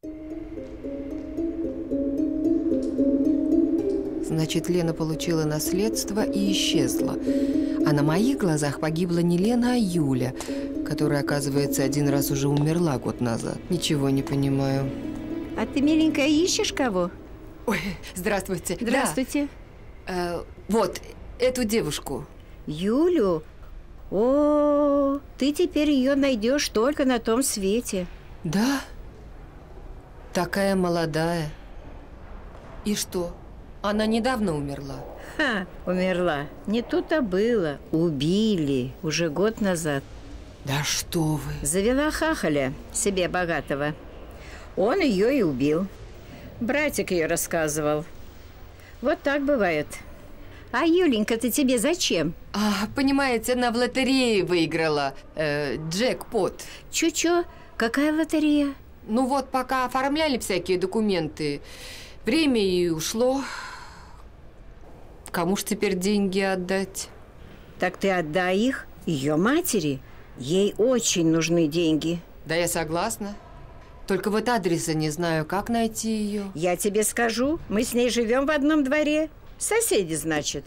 Значит, Лена получила наследство и исчезла. А на моих глазах погибла не Лена, а Юля, которая, оказывается, один раз уже умерла год назад. Ничего не понимаю. А ты, миленькая, ищешь кого? Ой, здравствуйте. Здравствуйте. Да. Вот, эту девушку. Юлю? О, ты теперь ее найдешь только на том свете. Да? Такая молодая. И что? Она недавно умерла? Ха, умерла. Не тут-то было. Убили уже год назад. Да что вы? Завела хахаля себе богатого. Он ее и убил. Братик ее рассказывал. Вот так бывает. А Юленька-то тебе зачем? Понимаете, она в лотерее выиграла. Джекпот. Чё-чё? Какая лотерея? Ну вот, пока оформляли всякие документы, время и ушло. Кому ж теперь деньги отдать? Так ты отдай их ее матери. Ей очень нужны деньги. Да я согласна. Только вот адреса не знаю, как найти ее. Я тебе скажу, мы с ней живем в одном дворе. Соседи, значит.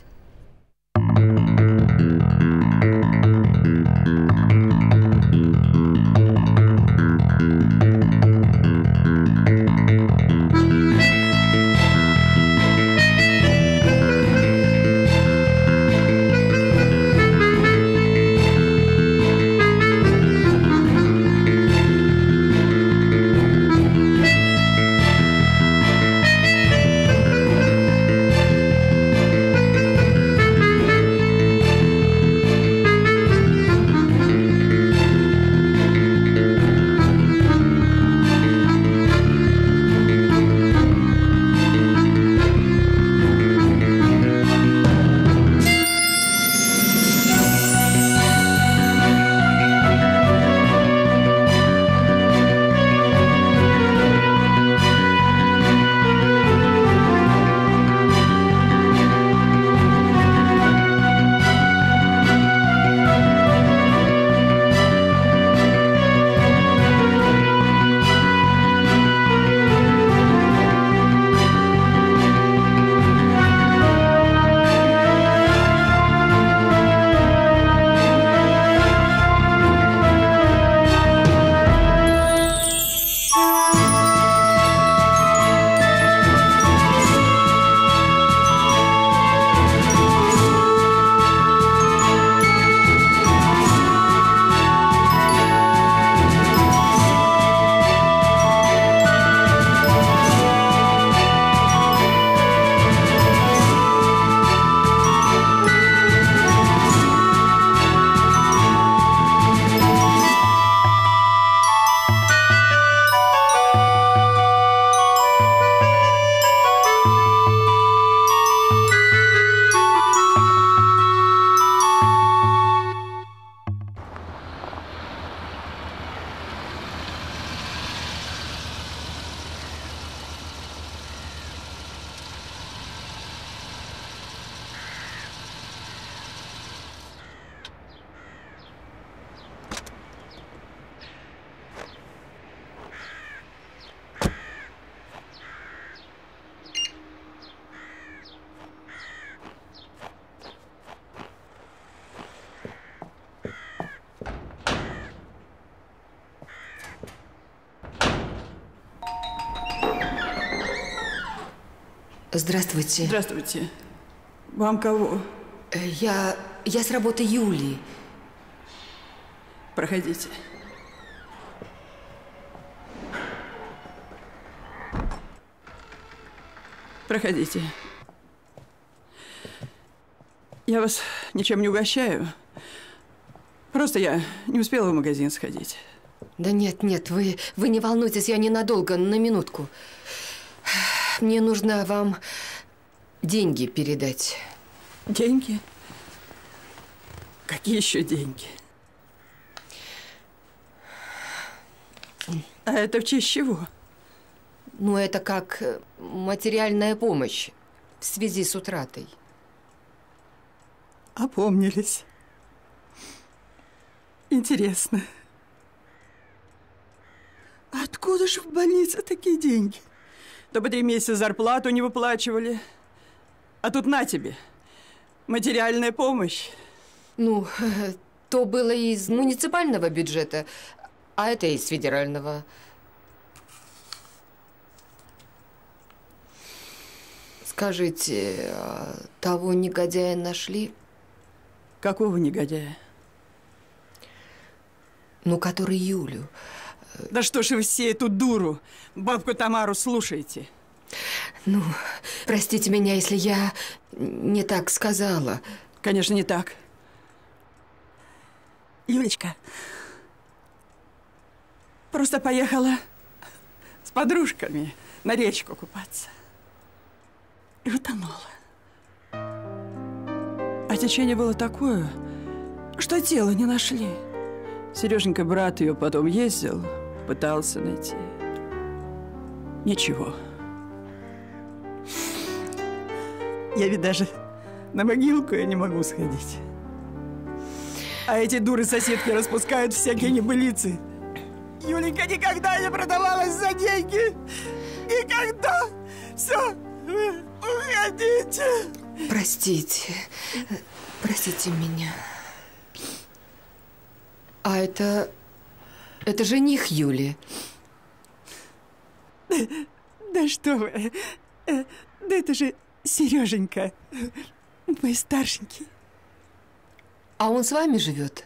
Здравствуйте. Здравствуйте. Вам кого? Я с работы Юли. Проходите. Проходите. Я вас ничем не угощаю. Просто я не успела в магазин сходить. Да нет, вы не волнуйтесь, я ненадолго, на минутку. Мне нужно вам деньги передать. Деньги? Какие еще деньги? А это в честь чего? Ну, это как материальная помощь в связи с утратой. Опомнились. Интересно. Откуда? откуда же в больнице такие деньги? То по 3 месяца зарплату не выплачивали. А тут на тебе. Материальная помощь. Ну, то было из муниципального бюджета, а это из федерального. Скажите, того негодяя нашли? Какого негодяя? Ну, который Юлю. Да что ж вы все эту дуру, бабку Тамару, слушаете? Ну, простите меня, если я не так сказала. Конечно, не так. Юлечка просто поехала с подружками на речку купаться. И утонула. А течение было такое, что тело не нашли. Сереженька, брат ее, потом ездил, пытался найти. Ничего. Я ведь даже на могилку я не могу сходить. А эти дуры-соседки распускают всякие небылицы. Юленька никогда не продавалась за деньги. Никогда. Все, вы уходите. Простите. Простите меня. А это жених Юли. Да что вы. Да это же Сереженька. Мой старшенький. А он с вами живет?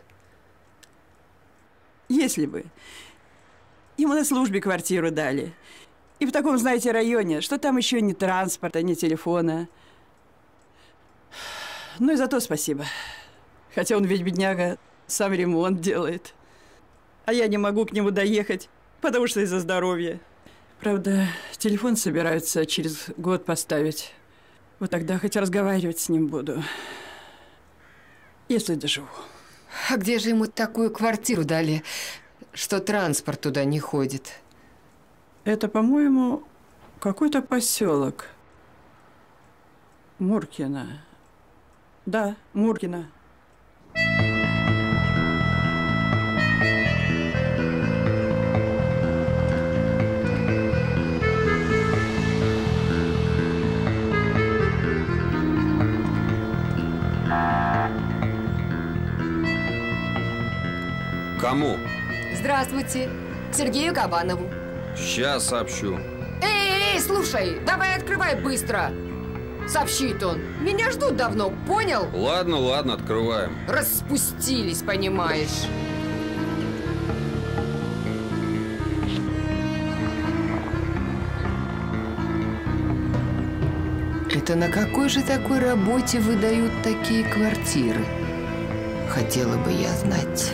Если бы. Ему на службе квартиру дали. И в таком, знаете, районе, что там еще ни транспорта, ни телефона. Ну и за то спасибо. Хотя он ведь, бедняга, сам ремонт делает. А я не могу к нему доехать, потому что из-за здоровья. Правда, телефон собираются через год поставить. Вот тогда хоть разговаривать с ним буду. Если доживу. А где же ему такую квартиру дали, что транспорт туда не ходит? Это, по-моему, какой-то поселок. Муркино. Да, Муркино. Кому? Здравствуйте. К Сергею Кабанову. Сейчас сообщу. Эй, слушай, давай открывай быстро. Сообщит он. Меня ждут давно, понял? Ладно, открываем. Распустились, понимаешь. Это на какой же такой работе выдают такие квартиры? Хотела бы я знать.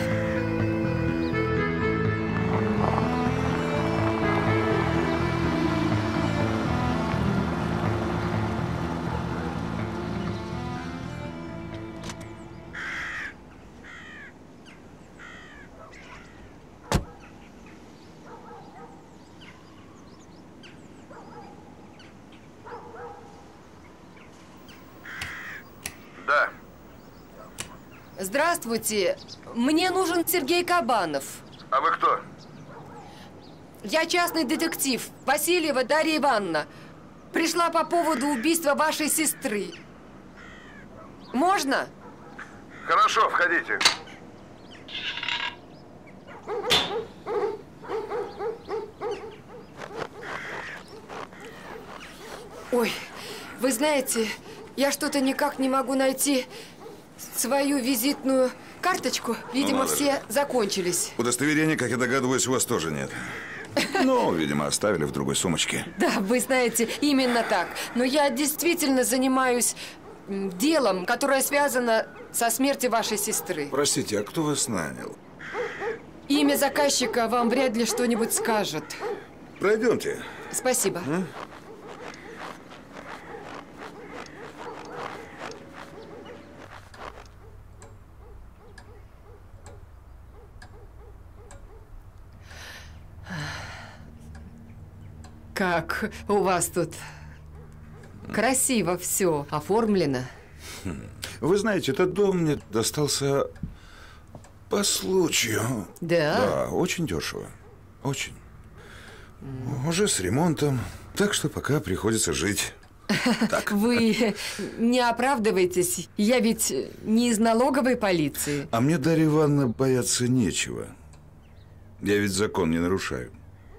Да. Здравствуйте. Мне нужен Сергей Кабанов. А вы кто? Я частный детектив. Васильева Дарья Ивановна. Пришла по поводу убийства вашей сестры. Можно? Хорошо, входите. Ой, вы знаете, я что-то никак не могу найти свою визитную карточку. Видимо, все закончились. Удостоверения, как я догадываюсь, у вас тоже нет. Ну, видимо, оставили в другой сумочке. Да, вы знаете, именно так. Но я действительно занимаюсь делом, которое связано со смертью вашей сестры. Простите, а кто вас нанял? Имя заказчика вам вряд ли что-нибудь скажет. Пройдемте. Спасибо. Как у вас тут красиво все оформлено. Вы знаете, этот дом мне достался по случаю. Да? Да, очень дешево. Очень. Уже с ремонтом. Так что пока приходится жить. Так. Вы не оправдывайтесь. Я ведь не из налоговой полиции. А мне, Дарья Ивановна, бояться нечего. Я ведь закон не нарушаю.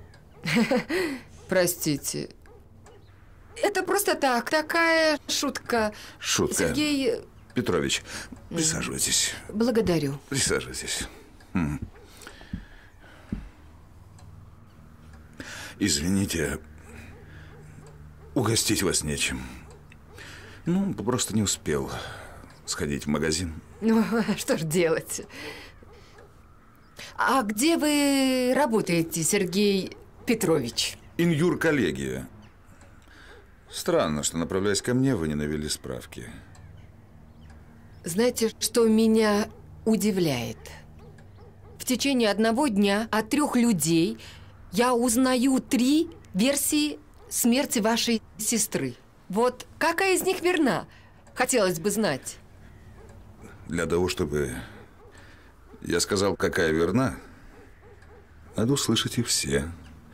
Простите. Это просто так, такая шутка. Шутка. Сергей Петрович, присаживайтесь. Благодарю. Присаживайтесь. Извините, угостить вас нечем. Ну, просто не успел сходить в магазин. Ну, что ж делать? А где вы работаете, Сергей Петрович? Инюр-коллегия. Странно, что, направляясь ко мне, вы не навели справки. Знаете, что меня удивляет? В течение одного дня от 3 людей я узнаю 3 версии смерти вашей сестры. Вот какая из них верна? Хотелось бы знать. Для того, чтобы я сказал, какая верна, надо услышать их все.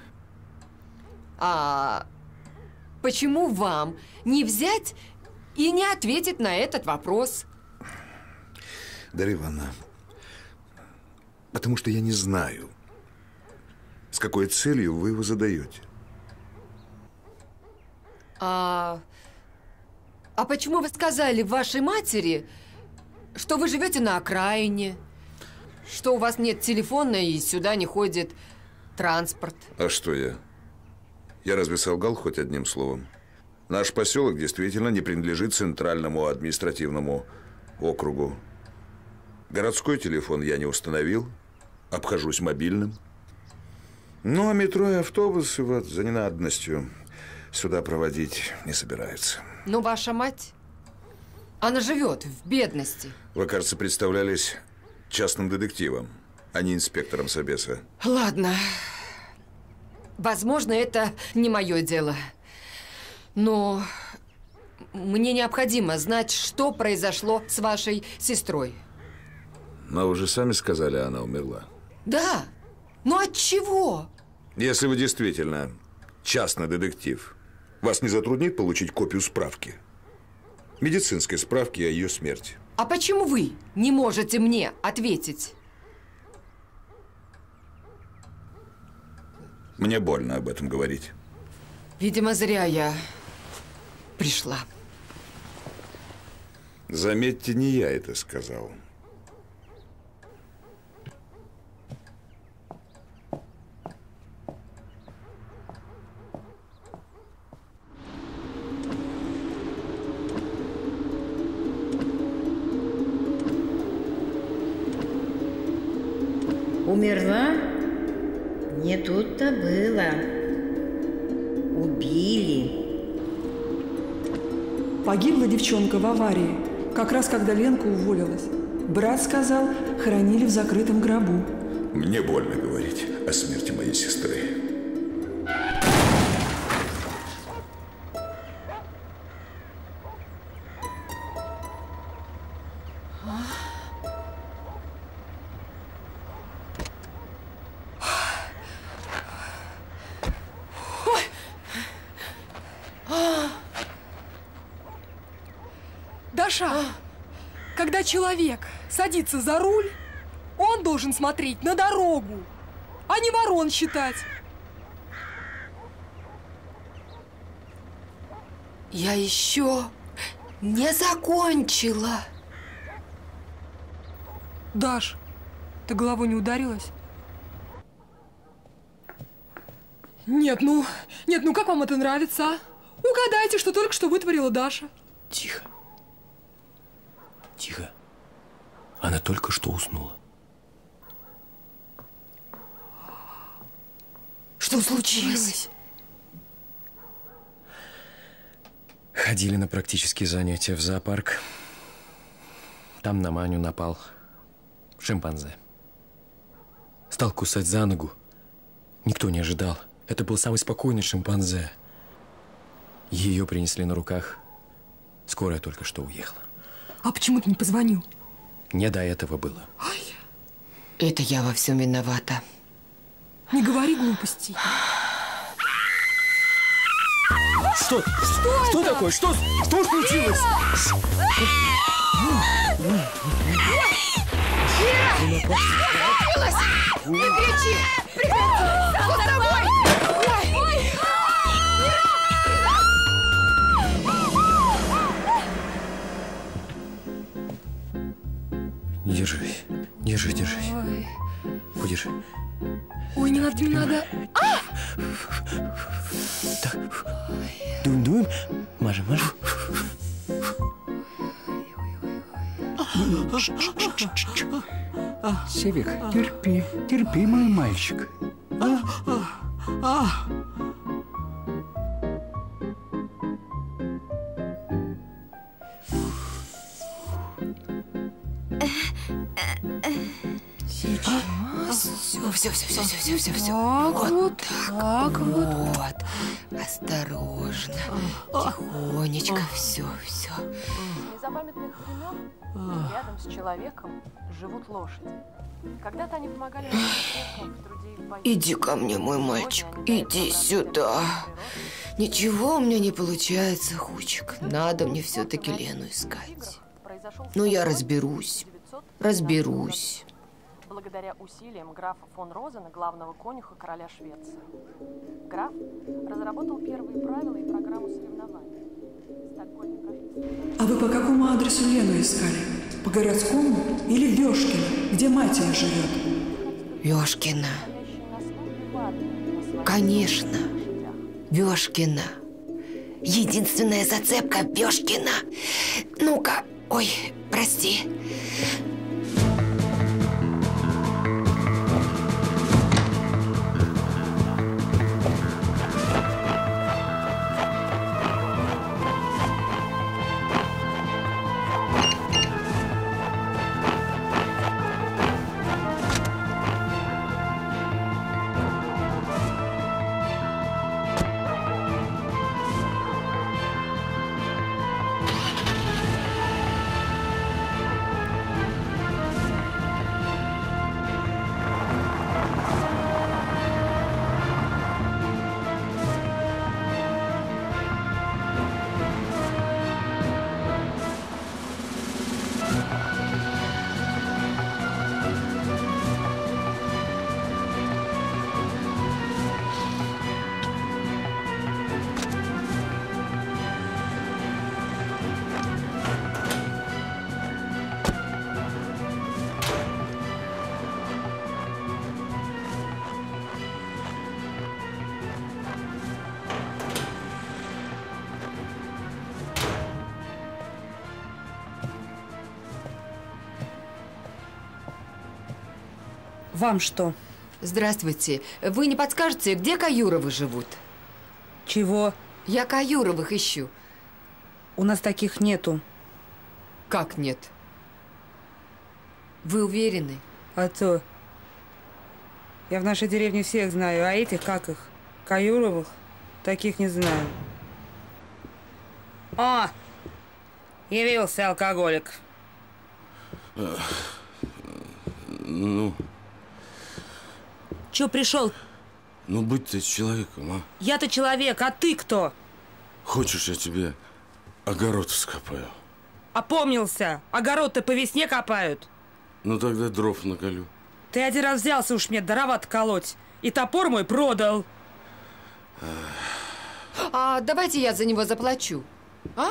А почему вам не взять и не ответить на этот вопрос? Дарья Ивановна, потому что я не знаю, с какой целью вы его задаете. А почему вы сказали вашей матери, что вы живете на окраине, что у вас нет телефона и сюда не ходит транспорт? А что я? Я разве солгал хоть одним словом? Наш поселок действительно не принадлежит центральному административному округу. Городской телефон я не установил, обхожусь мобильным. Ну, а метро и автобусы вот за ненадобностью сюда проводить не собираются. Но ваша мать, она живет в бедности. Вы, кажется, представлялись частным детективом, а не инспектором собеса. Ладно. Возможно, это не мое дело. Но мне необходимо знать, что произошло с вашей сестрой. Но вы же сами сказали, она умерла. Да, но от чего? Если вы действительно частный детектив, вас не затруднит получить копию справки? Медицинской справки о ее смерти. А почему вы не можете мне ответить? Мне больно об этом говорить. Видимо, зря я пришла. Заметьте, не я это сказал. Умерла? Не тут-то было. Убили. Погибла девчонка в аварии, как раз когда Ленка уволилась. Брат сказал, хоронили в закрытом гробу. Мне больно говорить о смерти моей сестры. Даша, когда человек садится за руль, он должен смотреть на дорогу, а не ворон считать. Я еще не закончила. Даш, ты головой не ударилась? Нет, ну как вам это нравится, а? Угадайте, что только что вытворила Даша. Тихо. Тихо. Она только что уснула. Что случилось? Ходили на практические занятия в зоопарк. Там на Маню напал шимпанзе. Стал кусать за ногу. Никто не ожидал. Это был самый спокойный шимпанзе. Ее принесли на руках. Скорая только что уехала. А почему ты не позвонил? Не до этого было. Ай, Это я во всем виновата. не говори глупостей. Что такое? Что случилось? Не кричи! Прекрати! Что с тобой? Держи. Ой. Удержи. Ой, не надо. Так. Дуем. Мажем. Севик, терпи, мой мальчик. Все. Так вот. Осторожно. Тихонечко. Все. С незапамятных времен рядом с человеком живут лошади. Когда-то они помогали людям в труде и в бою. Иди ко мне, мой мальчик. Иди сюда. Ничего у меня не получается, Хучик. Надо мне все-таки Лену искать. Но я разберусь. Благодаря усилиям графа фон Розена, главного конюха короля Швеции. Граф разработал первые правила и программу соревнований. А вы по какому адресу Лену искали? По городскому или в Вешкино, где мать ее живет? Вешкино. Конечно. Вешкино. Единственная зацепка Вешкино. Ну-ка. Ой, прости. Вам что? Здравствуйте. Вы не подскажете, где Каюровы живут? Чего? Я Каюровых ищу. У нас таких нету. Как нет? Вы уверены? А то. Я в нашей деревне всех знаю, а этих, как их? Каюровых? Таких не знаю. О! Явился алкоголик. Ну... Чё пришел? Ну, будь ты человеком, а? Я-то человек, а ты кто? Хочешь, я тебе огород вскопаю? Опомнился. Огород-то по весне копают. Ну, тогда дров наколю. Ты один раз взялся уж мне дрова колоть. И топор мой продал. А давайте я за него заплачу. А?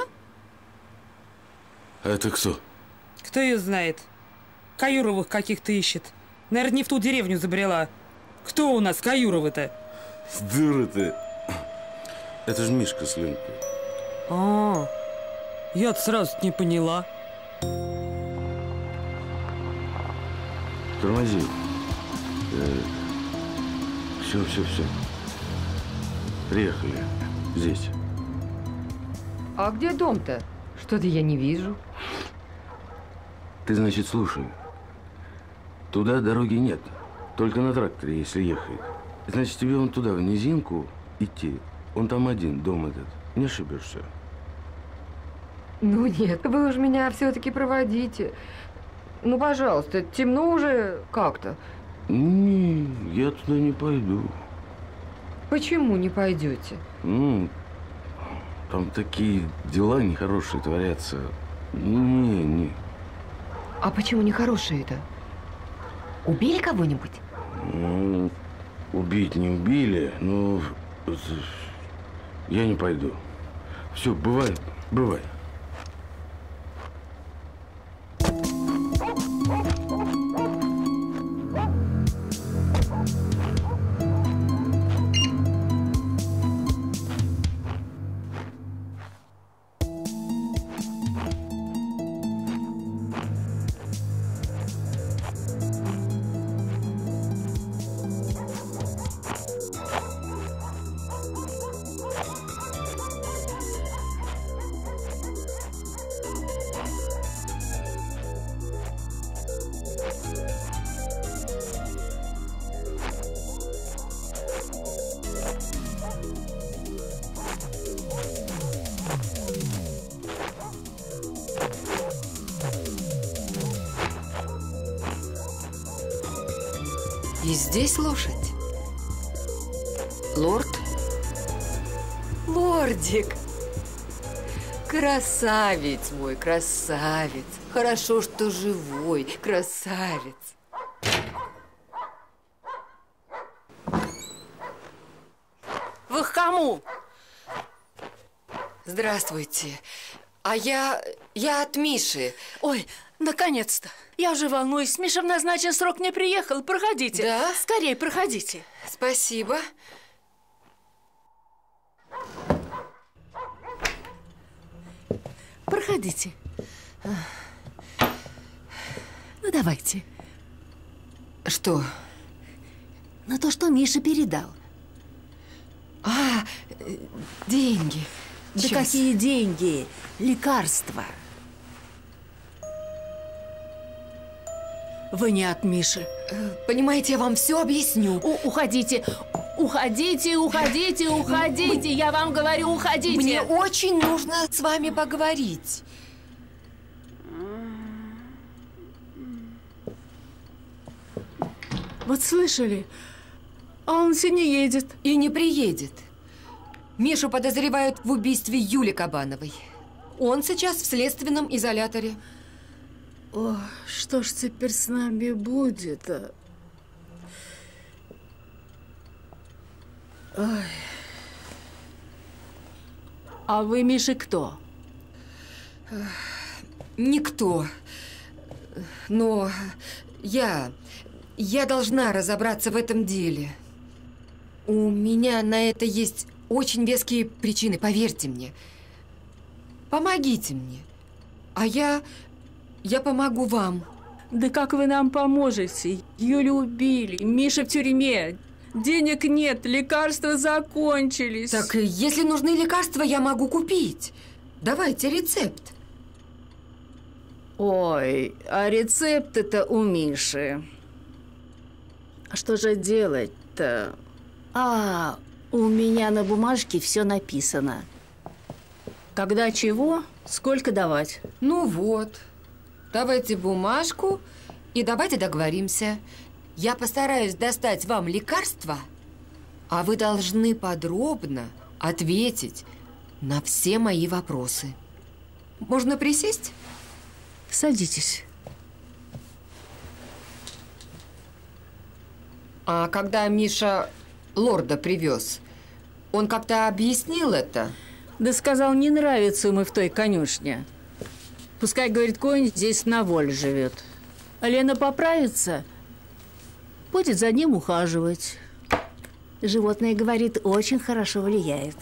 А это кто? Кто ее знает? Каюровых каких-то ищет. Наверное, не в ту деревню забрела. Кто у нас Каюровы-то? Дура ты. Это же Мишка с Ленкой. А, я-то сразу не поняла. Тормози. Все. Приехали. Здесь. А где дом-то? Что-то я не вижу. Ты, значит, слушай. Туда дороги нет. Только на тракторе, если ехать. Значит, тебе вон туда, в низинку, идти. Он там один, дом этот. Не ошибешься. Ну нет, вы уж меня все-таки проводите. Ну, пожалуйста, темно уже как-то. Не, я туда не пойду. Почему не пойдете? Ну, Там такие дела нехорошие творятся. Не. А почему нехорошие-то? Убили кого-нибудь? Ну, убить не убили, но я не пойду. Все, бывает. И здесь лошадь? Лорд? Лордик! Красавец мой, красавец! Хорошо, что живой, красавец! Вы к кому? Здравствуйте. А я от Миши. Ой, наконец-то. Я уже волнуюсь. Миша в назначенный срок не приехал. Проходите. Да? Скорее, проходите. Спасибо. Проходите. Ну, давайте. Что? Ну, то, что Миша передал. А, деньги. Да Сейчас. какие деньги? Лекарства. Вы не от Миши. Понимаете, я вам все объясню. Уходите. Уходите. Я вам говорю, уходите. Мне очень нужно с вами поговорить. Вот слышали? А он все не едет. И не приедет. Мишу подозревают в убийстве Юли Кабановой. Он сейчас в следственном изоляторе. О, что ж теперь с нами будет? Ой. А вы, Миша, кто? Никто. Но я должна разобраться в этом деле. У меня на это есть очень веские причины, поверьте мне. Помогите мне. А я помогу вам. Да как вы нам поможете? Юлю убили, Миша в тюрьме. Денег нет, лекарства закончились. Так если нужны лекарства, я могу купить. Давайте рецепт. Ой, а рецепты-то у Миши. А что же делать-то? А, у меня на бумажке все написано. Когда чего, сколько давать? Ну вот. Давайте бумажку и давайте договоримся. Я постараюсь достать вам лекарства, а вы должны подробно ответить на все мои вопросы. Можно присесть? Садитесь. А когда Миша лорда привез, он как-то объяснил это? Да сказал, не нравится ему в той конюшне. Пускай, говорит, конь здесь на воле живет. А Лена поправится, будет за ним ухаживать. Животное, говорит, очень хорошо влияет.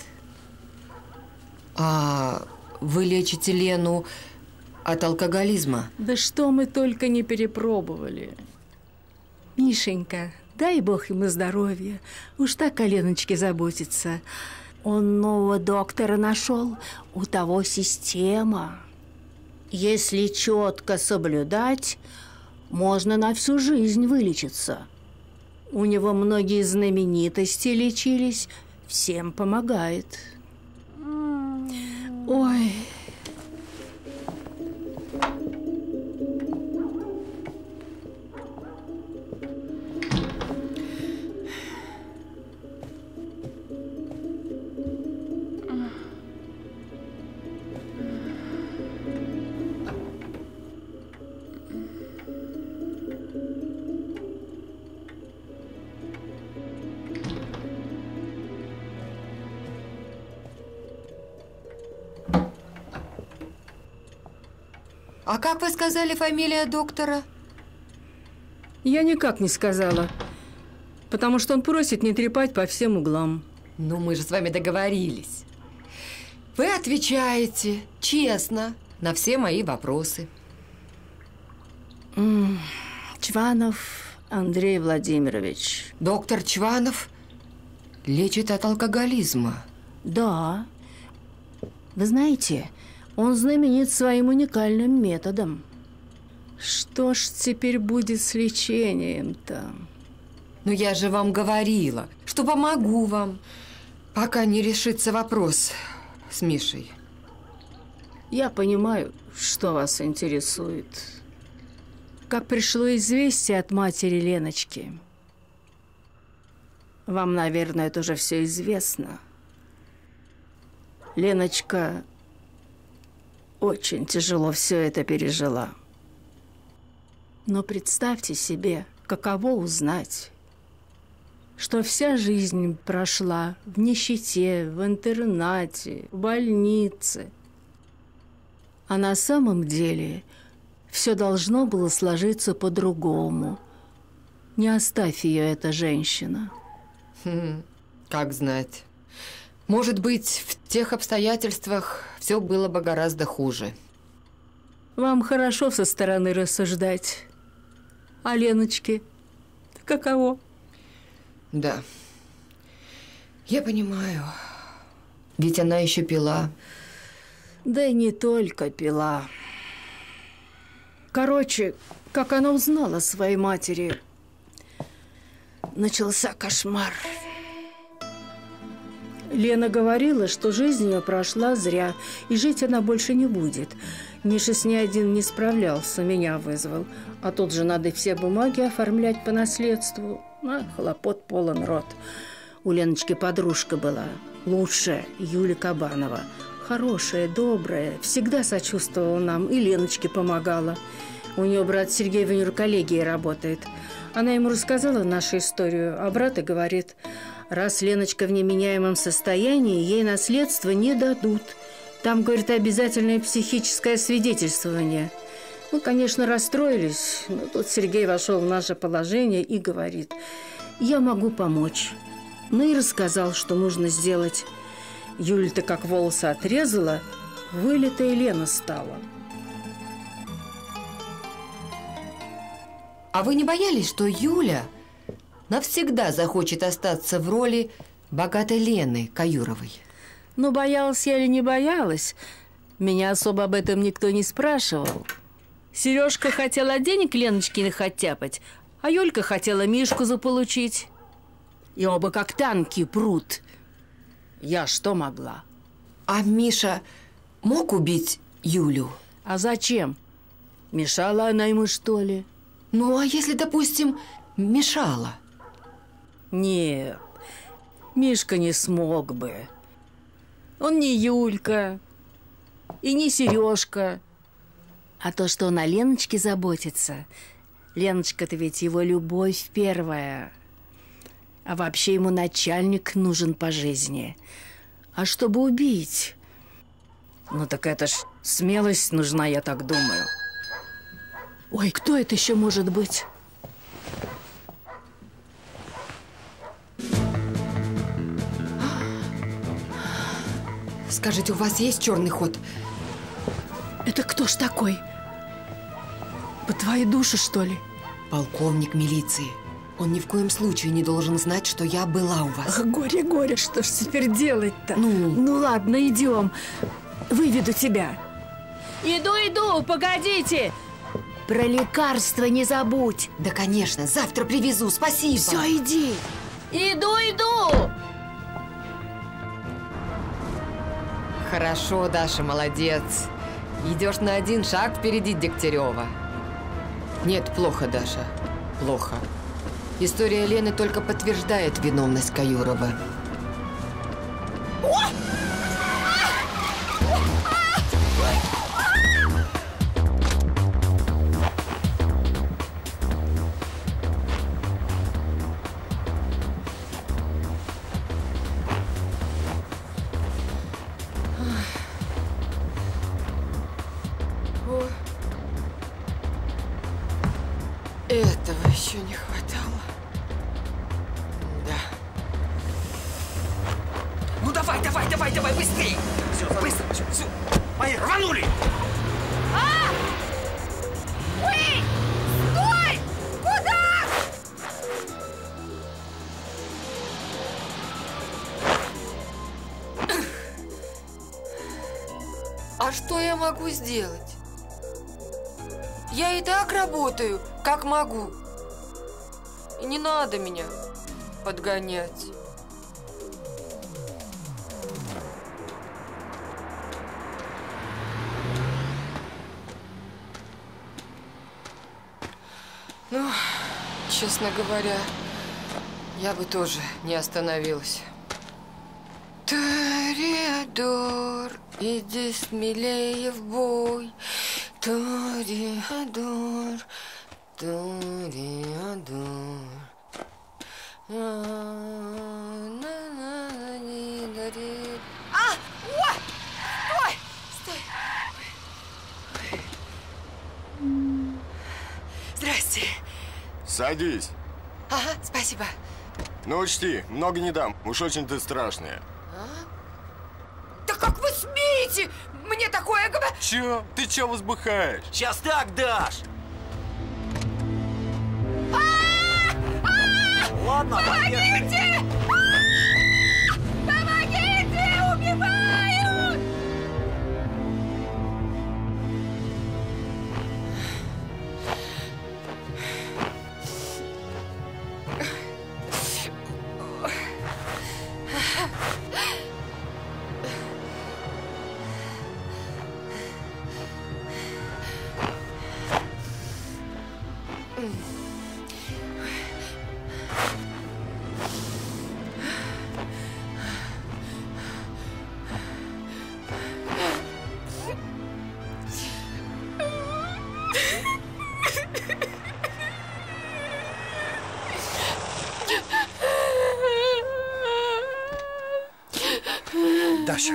А вы лечите Лену от алкоголизма? Да что мы только не перепробовали. Мишенька, дай бог ему здоровья. Уж так о Леночке заботится. Он нового доктора нашел, у того система. Если четко соблюдать, можно на всю жизнь вылечиться. У него многие знаменитости лечились, всем помогает. Ой. А как вы сказали фамилия доктора? Я никак не сказала, потому что он просит не трепать по всем углам. Ну, мы же с вами договорились. Вы отвечаете честно на все мои вопросы. Чванов Андрей Владимирович. Доктор Чванов лечит от алкоголизма. Да. Вы знаете, он знаменит своим уникальным методом. Что ж теперь будет с лечением-то? Ну, я же вам говорила, что помогу вам, пока не решится вопрос с Мишей. Я понимаю, что вас интересует. Как пришло известие от матери Леночки. Вам, наверное, это уже все известно. Леночка очень тяжело все это пережила. Но представьте себе, каково узнать, что вся жизнь прошла в нищете, в интернате, в больнице. А на самом деле все должно было сложиться по-другому. Не оставь ее эта женщина. Как знать. Может быть, в тех обстоятельствах все было бы гораздо хуже. Вам хорошо со стороны рассуждать. А Леночке каково? Да. Я понимаю. Ведь она еще пила. Да и не только пила. Короче, как она узнала своей матери, начался кошмар. Лена говорила, что жизнь ее прошла зря, и жить она больше не будет. Миша с ней один не справлялся, меня вызвал. А тут же надо все бумаги оформлять по наследству. А хлопот полон рот. У Леночки подружка была, лучшая, Юля Кабанова. Хорошая, добрая, всегда сочувствовала нам, и Леночке помогала. У нее брат Сергей в юрколлегии работает. Она ему рассказала нашу историю, а брат и говорит, раз Леночка в неменяемом состоянии, ей наследство не дадут. Там, говорит, обязательное психическое свидетельствование. Мы, конечно, расстроились, но тут Сергей вошел в наше положение и говорит, я могу помочь. Ну и рассказал, что нужно сделать. Юля-то как волосы отрезала, вылитая Лена стала. А вы не боялись, что Юля навсегда захочет остаться в роли богатой Лены Каюровой? Ну, боялась я или не боялась, меня особо об этом никто не спрашивал. Сережка хотела денег Леночкиных оттяпать, а Юлька хотела Мишку заполучить. И оба как танки прут. Я что могла? А Миша мог убить Юлю? А зачем? Мешала она ему, что ли? Ну, а если, допустим, мешала? Нет, Мишка не смог бы. Он не Юлька и не Сережка. А то, что он о Леночке заботится, Леночка-то ведь его любовь первая. А вообще ему начальник нужен по жизни. А чтобы убить? Ну так это ж смелость нужна, я так думаю. Ой, кто это еще может быть? Скажите, у вас есть черный ход? Это кто ж такой? По твоей душе, что ли? Полковник милиции. Он ни в коем случае не должен знать, что я была у вас. Ах, горе, горе, что ж теперь делать-то? Ну ладно, идем. Выведу тебя. Иду, погодите. Про лекарства не забудь. Да, конечно, завтра привезу, спасибо. Все, иди. Иду. Хорошо, Даша, молодец. Идешь на один шаг впереди Дегтярева. Нет, плохо, Даша, плохо. История Лены только подтверждает виновность Каюрова. Этого еще не хватало. Да. Ну давай, быстрей! Все, быстро, все. Поехали, рванули! Эй! Стой! Куда? А что я могу сделать? Я и так работаю, как могу. И не надо меня подгонять. Ну, честно говоря, я бы тоже не остановилась. Тореадор, иди смелее в бой. Тореадор, Тореадор. Ой! Стой! Здрасте. Садись. Ага, спасибо. Ну учти, много не дам, уж очень ты страшная. Да как вы смеете мне такое говорить? Чё? Ты чё возбухаешь? Сейчас так дашь! Ладно, помогите! Помогите! Убивают! Даша.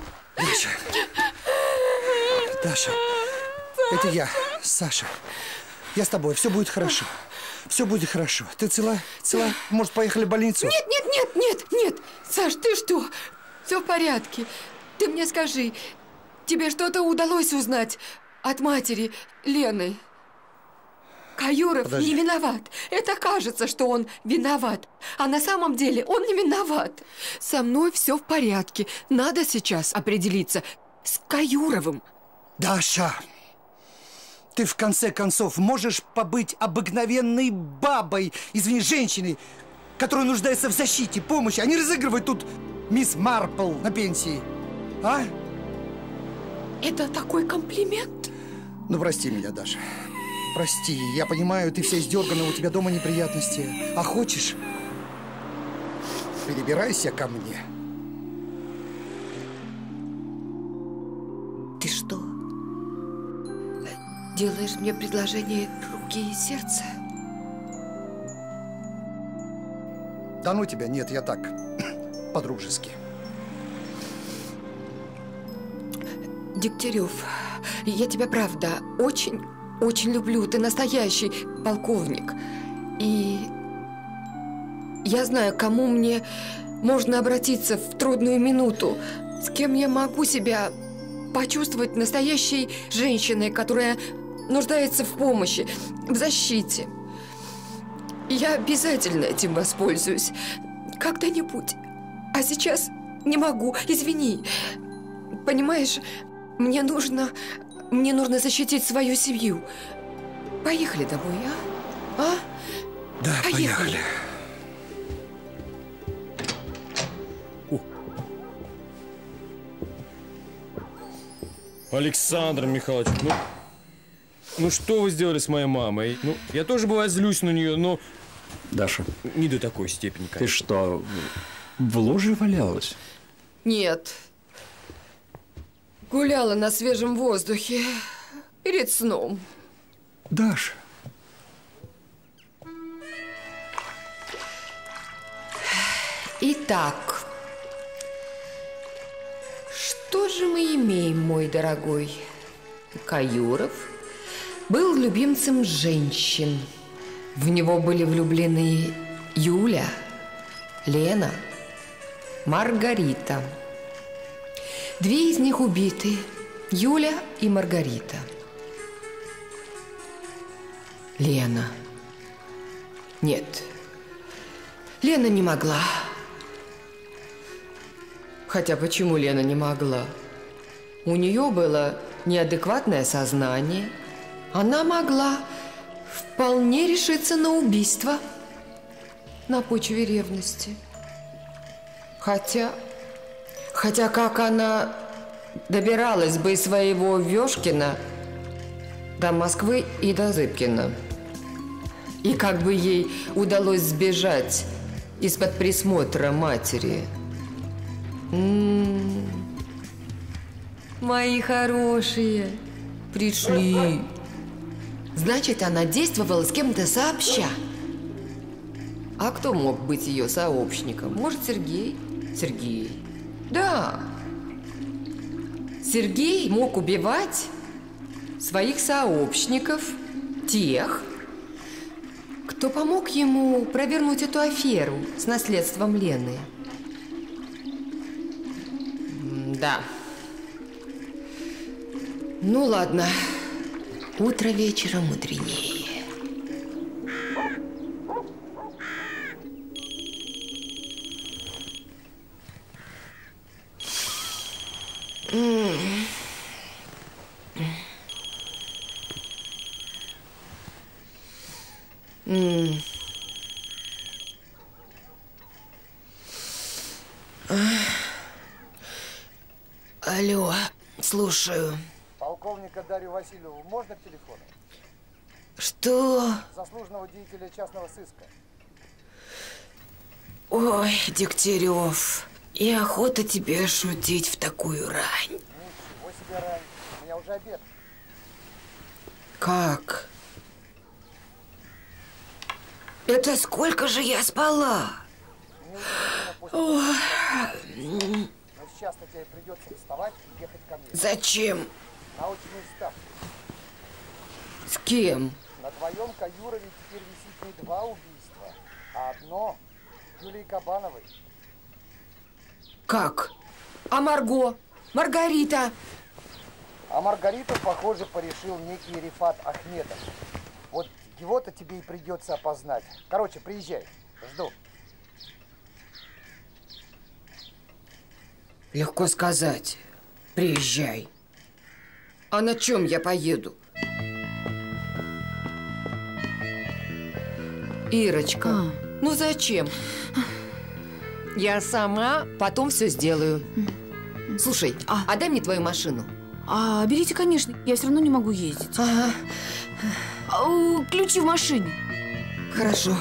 Даша. Это я, Саша. Я с тобой. Все будет хорошо. Все будет хорошо. Ты цела? Цела? Может, поехали в больницу? Нет. Саш, ты что? Все в порядке. Ты мне скажи, тебе что-то удалось узнать от матери Лены? Каюров Подожди. не виноват. Это кажется, что он виноват. А на самом деле он не виноват. Со мной все в порядке. Надо сейчас определиться с Каюровым. Даша, ты в конце концов можешь побыть обыкновенной бабой, извини, женщиной, которая нуждается в защите, помощи, а не разыгрывать тут мисс Марпл на пенсии. А? Это такой комплимент? Ну, прости меня, Даша. Прости, я понимаю, ты вся издергана, у тебя дома неприятности. А хочешь, перебирайся ко мне. Ты что, делаешь мне предложение руки и сердца? Да ну тебя, нет, я так, по-дружески. Дегтярев, я тебя правда очень люблю. Ты настоящий полковник. И я знаю, к кому мне можно обратиться в трудную минуту, с кем я могу себя почувствовать настоящей женщиной, которая нуждается в помощи, в защите. Я обязательно этим воспользуюсь. Когда-нибудь. А сейчас не могу. Извини. Понимаешь, мне нужно защитить свою семью. Поехали домой, а? Да, поехали. Александр Михайлович, ну что вы сделали с моей мамой? Ну, я тоже, бывает, злюсь на нее, но... Даша. Не до такой степени, конечно. Ты что, в луже валялась? Нет. Гуляла на свежем воздухе перед сном. Даша. Итак, что же мы имеем, мой дорогой? Каюров был любимцем женщин. В него были влюблены Юля, Лена, Маргарита. Две из них убиты. Юля и Маргарита. Лена. Нет. Лена не могла. Хотя почему Лена не могла? У нее было неадекватное сознание. Она могла вполне решиться на убийство на почве ревности. Хотя как она добиралась бы из своего Вешкина до Москвы и до Зыбкина? И как бы ей удалось сбежать из-под присмотра матери? Мои хорошие, пришли. Значит, она действовала с кем-то сообща. А кто мог быть ее сообщником? Может, Сергей? Сергей. Да. Сергей мог убивать своих сообщников, тех, кто помог ему провернуть эту аферу с наследством Лены. Да. Ну ладно. Утро вечера мудренее. Алло, слушаю. Полковника Дарью Васильеву можно к телефону? Что? Заслуженного деятеля частного сыска. Ой, Дегтярев, и охота тебе шутить в такую рань. Ничего себе рань, у меня уже обед. Как? Это сколько же я спала? Но сейчас-то тебе придется вставать и ехать ко мне. Зачем? На очную ставку. С кем? На твоем Каюрове теперь висит не 2 убийства, а одно Юлии Кабановой. Как? А Марго? Маргарита? А Маргариту, похоже, порешил некий Рифат Ахмедов. Вот его-то тебе и придется опознать. Короче, приезжай. Жду. Легко сказать. Приезжай. А на чем я поеду? Ирочка, ну зачем? Я сама потом все сделаю. Слушай, дай мне твою машину. Берите, конечно. Я все равно не могу ездить. Ага. Ключи в машине. Хорошо.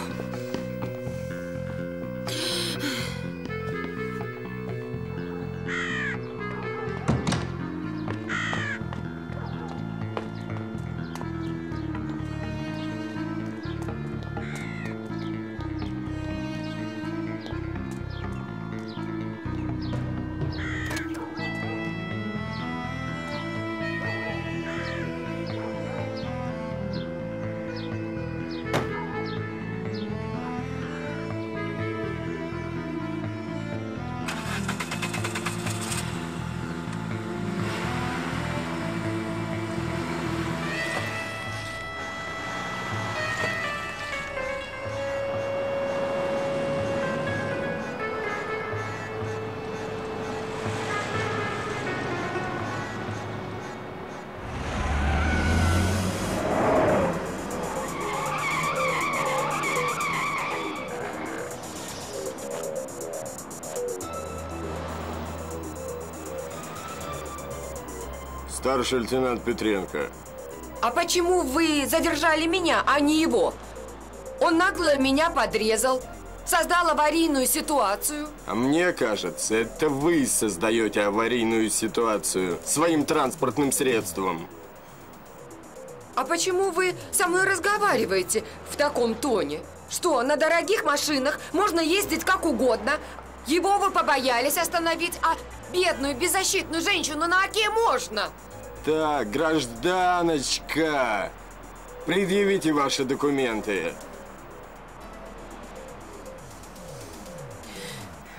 Старший лейтенант Петренко. А почему вы задержали меня, а не его? Он нагло меня подрезал, создал аварийную ситуацию. А мне кажется, это вы создаете аварийную ситуацию своим транспортным средством. А почему вы со мной разговариваете в таком тоне? Что, на дорогих машинах можно ездить как угодно? Его вы побоялись остановить, а бедную беззащитную женщину на оке можно? Так, гражданочка, предъявите ваши документы.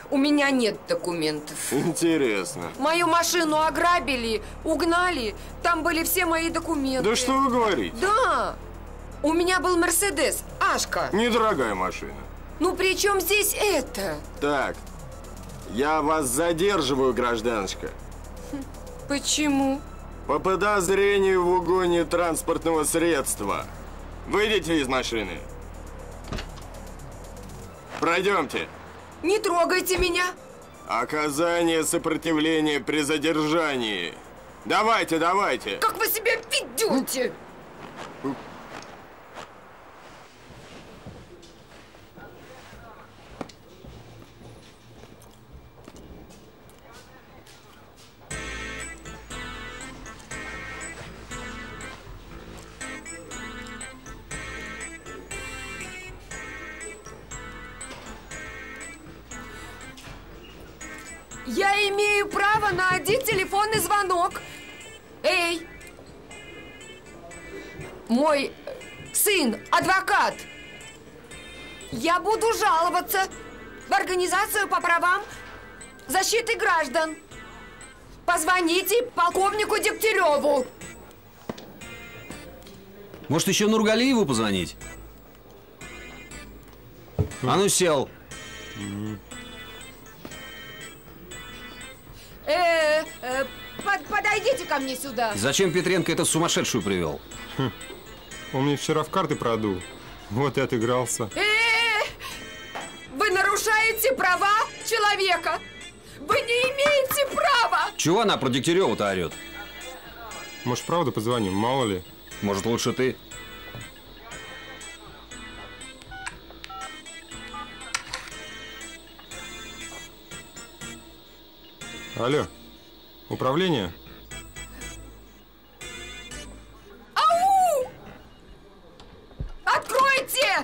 У меня нет документов. Интересно. Мою машину ограбили, угнали. Там были все мои документы. Да что вы говорите? Да. У меня был Мерседес, Ашка. Недорогая машина. Ну при чем здесь это? Так, я вас задерживаю, гражданочка. Почему? По подозрению в угоне транспортного средства. Выйдите из машины. Пройдемте. Не трогайте меня. Оказание сопротивления при задержании. Давайте, давайте. Как вы себя ведете? Я имею право на один телефонный звонок. Эй! Мой сын, адвокат. Я буду жаловаться в организацию по правам защиты граждан. Позвоните полковнику Дегтяреву. Может, еще Нургалиеву позвонить? А ну, сел. Подойдите ко мне сюда. Зачем Петренко это сумасшедшую привел? Он мне вчера в карты продул. Вот и отыгрался. Вы нарушаете права человека. Вы не имеете права. Чего она про Дегтяреву-то орет? Может, правда позвоним, мало ли. Может, лучше ты? Алло, управление? Ау! Откройте!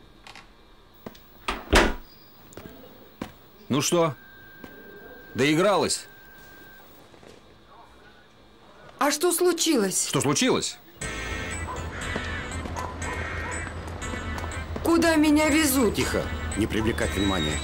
Ну что, доигралась? А что случилось? Что случилось? Куда меня везут? Тихо, не привлекать внимания.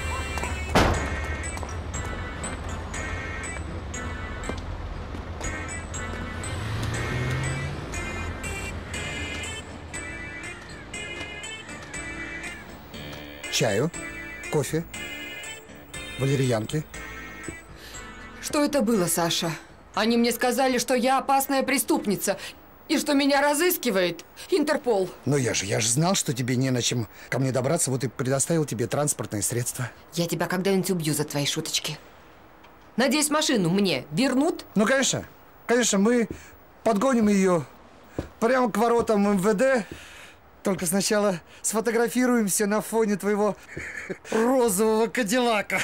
Чаю, кофе, валерьянки. Что это было, Саша? Они мне сказали, что я опасная преступница и что меня разыскивает Интерпол. Но я же знал, что тебе не на чем ко мне добраться, вот и предоставил тебе транспортные средства. Я тебя когда-нибудь убью за твои шуточки. Надеюсь, машину мне вернут? Ну, конечно. Конечно, мы подгоним ее прямо к воротам МВД. Только сначала сфотографируемся на фоне твоего розового кадиллака.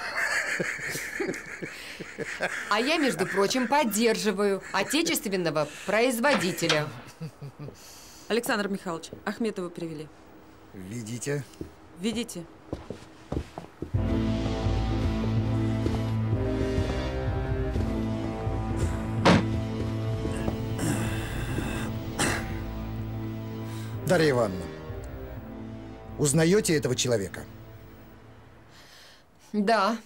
А я, между прочим, поддерживаю отечественного производителя. Александр Михайлович, Ахметова привели. Видите? Видите? Дарья Ивановна, узнаете этого человека? Да.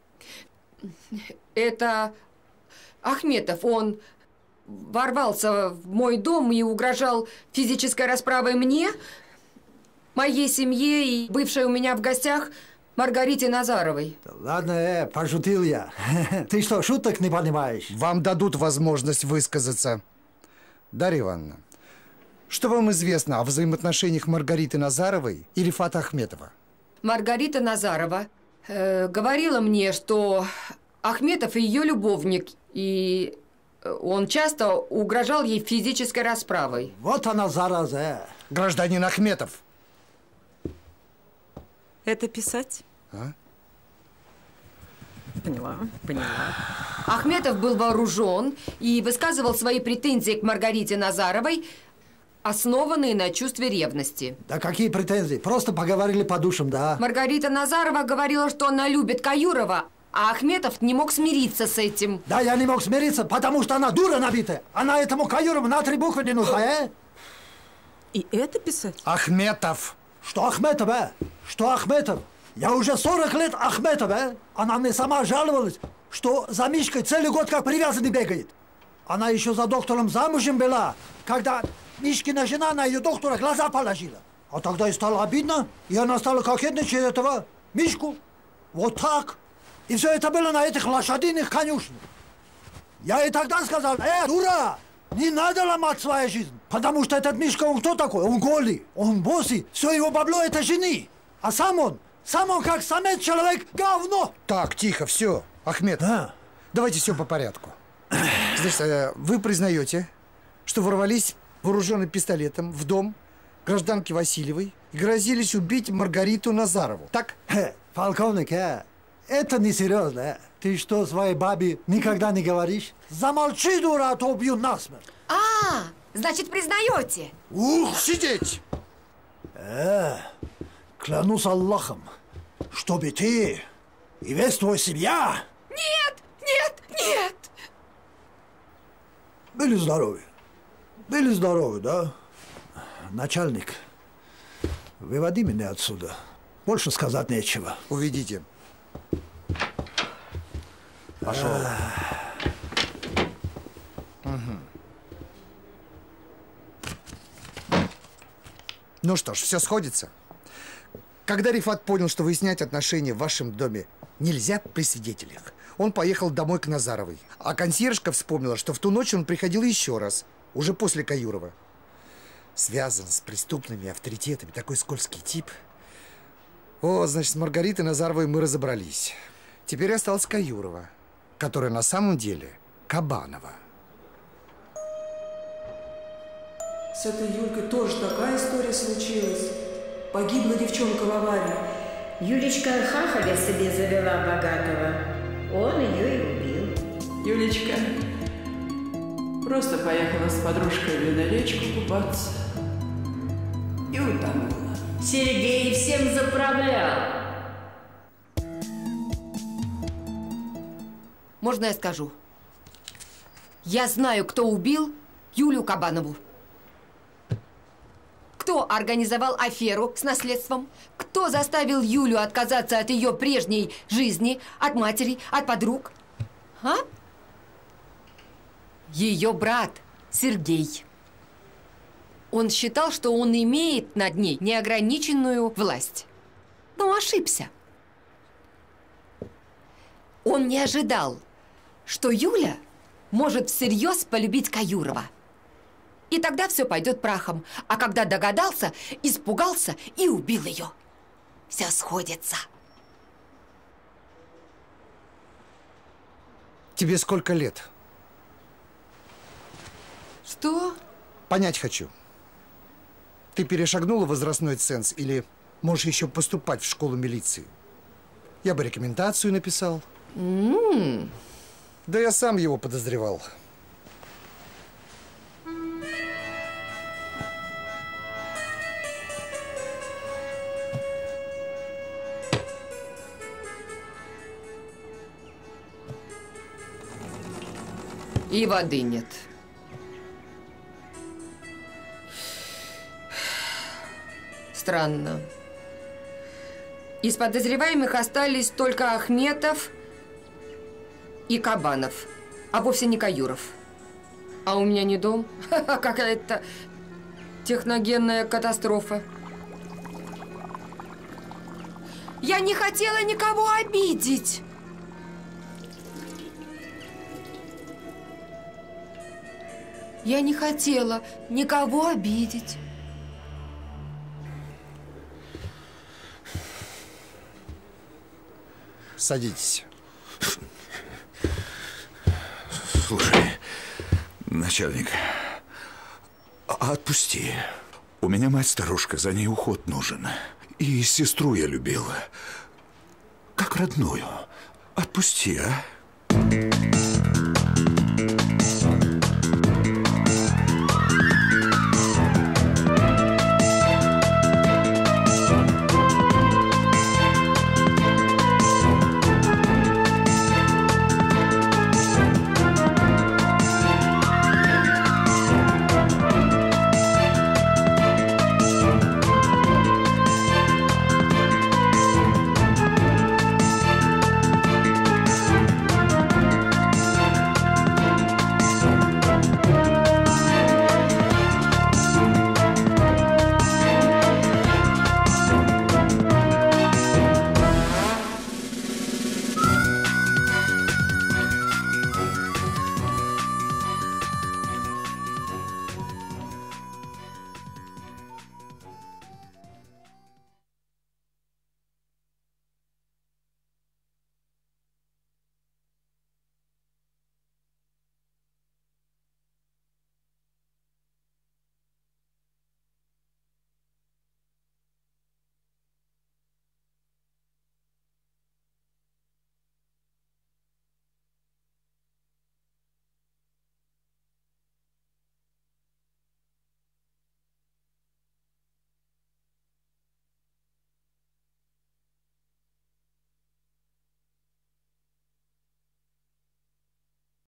Это Ахметов. Он ворвался в мой дом и угрожал физической расправой мне, моей семье и бывшей у меня в гостях Маргарите Назаровой. Ладно, пошутил я. Ты что, шуток не понимаешь? Вам дадут возможность высказаться. Дарья Ивановна, что вам известно о взаимоотношениях Маргариты Назаровой и Рифата Ахметова? Маргарита Назарова говорила мне, что Ахметов ее любовник, и он часто угрожал ей физической расправой. Вот она, зараза. Гражданин Ахметов. Это писать? А? Поняла, поняла. Ахметов был вооружен и высказывал свои претензии к Маргарите Назаровой, основанные на чувстве ревности. Да какие претензии? Просто поговорили по душам, да? Маргарита Назарова говорила, что она любит Каюрова, а Ахметов не мог смириться с этим. Да, я не мог смириться, потому что она дура набитая. Она этому Каюрову на 3 буквы не нужна, И это писать? Ахметов. Что Ахметов, Что Ахметов? Я уже 40 лет Ахметова. Она мне сама жаловалась, что за Мишкой целый год как привязанный бегает. Она еще за доктором замужем была, когда Мишкина жена на ее доктора глаза положила. А тогда и стало обидно, и она стала кокетничать этого Мишку. Вот так. И все это было на этих лошадиных конюшнях. Я ей тогда сказал: дура, не надо ломать свою жизнь. Потому что этот Мишка, он кто такой? Он голый, он босый, все его бабло это жены. А сам он как самец человек говно. Так, тихо, все. Ахмед, давайте все по порядку. Значит, вы признаете, что ворвались вооруженным пистолетом в дом гражданки Васильевой и грозились убить Маргариту Назарову, так? Полковник, это несерьезно. Ты что, своей бабе никогда не говоришь? Замолчи, дура, а то убью насмерть. Значит, признаете? Ух, сидеть! Клянусь Аллахом, чтобы ты и весь твой семья... Нет! Были здоровы, да? Начальник, выводи меня отсюда. Больше сказать нечего. Уведите. Пошел. Ну что ж, все сходится. Когда Рифат понял, что выяснять отношения в вашем доме нельзя при свидетелях, он поехал домой к Назаровой. А консьержка вспомнила, что в ту ночь он приходил еще раз, уже после Каюрова. Связан с преступными авторитетами, такой скользкий тип. О, значит, с Маргаритой Назаровой мы разобрались. Теперь осталась Каюрова, которая на самом деле Кабанова. С этой Юлькой тоже такая история случилась. Погибла девчонка в аварии. Юлечка хахаля себе завела богатого. Он ее и убил. Юлечка просто поехала с подружкой на речку купаться и утонула. Сергей всем заправлял. Можно я скажу? Я знаю, кто убил Юлю Кабанову. Кто организовал аферу с наследством? Кто заставил Юлю отказаться от ее прежней жизни, от матери, от подруг? А? Ее брат Сергей. Он считал, что он имеет над ней неограниченную власть. Но ошибся. Он не ожидал, что Юля может всерьез полюбить Каюрова. И тогда все пойдет прахом. А когда догадался, испугался и убил ее. Все сходится. Тебе сколько лет? Что? Понять хочу. Ты перешагнула возрастной ценз или можешь еще поступать в школу милиции? Я бы рекомендацию написал. Да я сам его подозревал. И воды нет. Странно. Из подозреваемых остались только Ахметов и Кабанов, а вовсе не Каюров. А у меня не дом, какая-то техногенная катастрофа. Я не хотела никого обидеть. Я не хотела никого обидеть. Садитесь. Слушай, начальник, отпусти. У меня мать-старушка, за ней уход нужен. И сестру я любил, как родную. Отпусти, а?